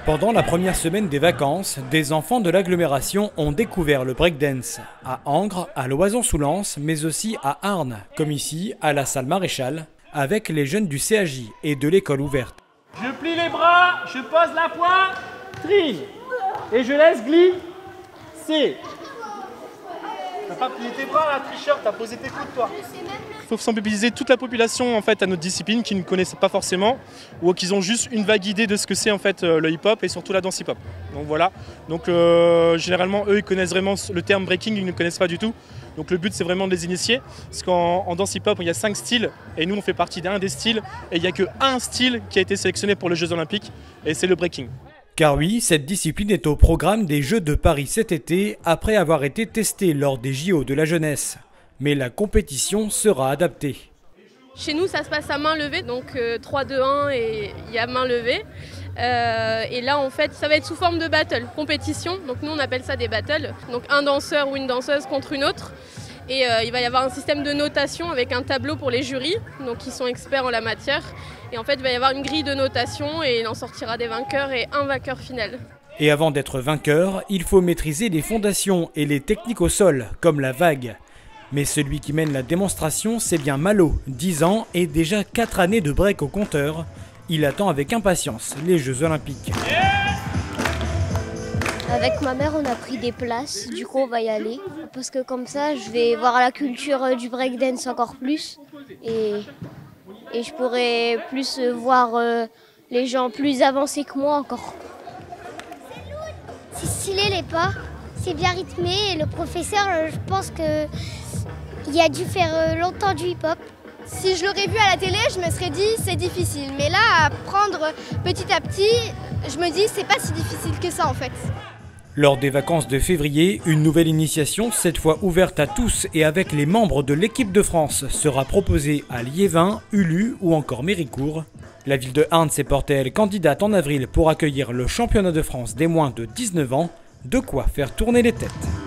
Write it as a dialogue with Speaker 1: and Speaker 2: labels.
Speaker 1: Pendant la première semaine des vacances, des enfants de l'agglomération ont découvert le breakdance à Angres, à Loison-sous-Lens, mais aussi à Arnes, comme ici, à la salle Maréchal, avec les jeunes du CAJ et de l'école ouverte.
Speaker 2: Je plie les bras, je pose la poitrine et je laisse glisser. T'as pas plié tes bras, la tricheur, t'as posé tes coudes, toi. Il faut sensibiliser toute la population en fait à notre discipline qui ne connaissent pas forcément ou qui ont juste une vague idée de ce que c'est en fait le hip-hop et surtout la danse hip-hop. Donc voilà. Donc généralement eux ils connaissent vraiment le terme breaking, ils ne connaissent pas du tout. Donc le but c'est vraiment de les initier parce qu'en danse hip-hop il y a 5 styles et nous on fait partie d'un des styles et il n'y a qu'un style qui a été sélectionné pour les Jeux Olympiques et c'est le breaking.
Speaker 1: Car oui, cette discipline est au programme des Jeux de Paris cet été après avoir été testée lors des JO de la jeunesse. Mais la compétition sera adaptée.
Speaker 3: Chez nous, ça se passe à main levée, donc 3, 2, 1 et il y a main levée. Et là, en fait, ça va être sous forme de battle, compétition. Donc nous, on appelle ça des battles. Donc un danseur ou une danseuse contre une autre. Et il va y avoir un système de notation avec un tableau pour les jurys, donc qui sont experts en la matière. Et en fait, il va y avoir une grille de notation et il en sortira des vainqueurs et un vainqueur final.
Speaker 1: Et avant d'être vainqueur, il faut maîtriser les fondations et les techniques au sol, comme la vague. Mais celui qui mène la démonstration, c'est bien Malo, 10 ans et déjà 4 années de break au compteur. Il attend avec impatience les Jeux Olympiques.
Speaker 4: Avec ma mère, on a pris des places, du coup on va y aller. Parce que comme ça, je vais voir la culture du breakdance encore plus. Et je pourrai plus voir les gens plus avancés que moi encore.
Speaker 5: C'est stylé les pas, c'est bien rythmé et le professeur, je pense que il a dû faire longtemps du hip-hop.
Speaker 6: Si je l'aurais vu à la télé, je me serais dit c'est difficile. Mais là, à apprendre petit à petit, je me dis c'est pas si difficile que ça en fait.
Speaker 1: Lors des vacances de février, une nouvelle initiation, cette fois ouverte à tous et avec les membres de l'équipe de France, sera proposée à Liévin, Ulu ou encore Méricourt. La ville de Arnes s'est portée elle candidate en avril pour accueillir le championnat de France des moins de 19 ans, de quoi faire tourner les têtes.